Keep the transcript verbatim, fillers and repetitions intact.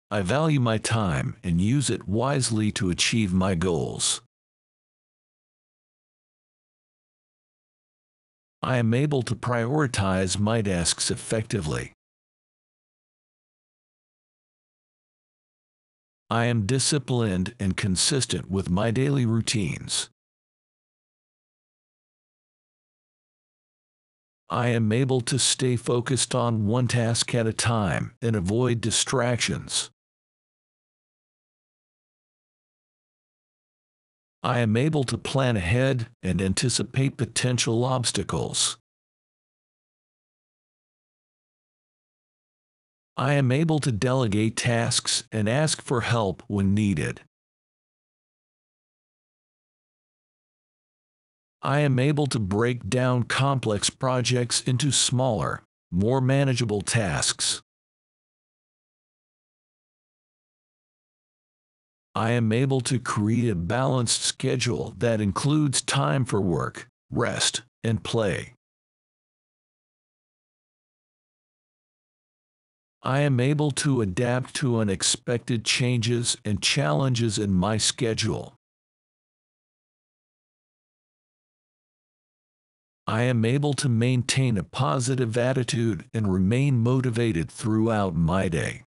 I value my time and use it wisely to achieve my goals. I am able to prioritize my tasks effectively. I am disciplined and consistent with my daily routines. I am able to stay focused on one task at a time and avoid distractions. I am able to plan ahead and anticipate potential obstacles. I am able to delegate tasks and ask for help when needed. I am able to break down complex projects into smaller, more manageable tasks. I am able to create a balanced schedule that includes time for work, rest, and play. I am able to adapt to unexpected changes and challenges in my schedule. I am able to maintain a positive attitude and remain motivated throughout my day.